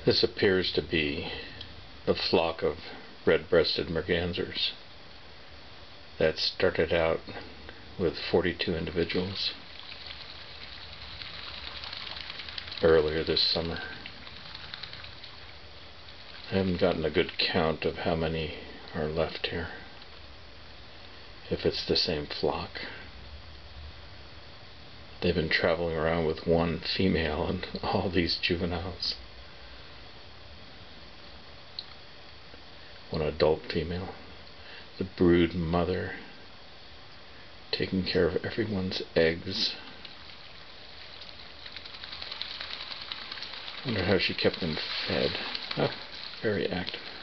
This appears to be the flock of red-breasted Mergansers that started out with 42 individuals earlier this summer. I haven't gotten a good count of how many are left here, if it's the same flock. They've been traveling around with one female and all these juveniles. One adult female, the brood mother, taking care of everyone's eggs. Wonder how she kept them fed. Oh, very active.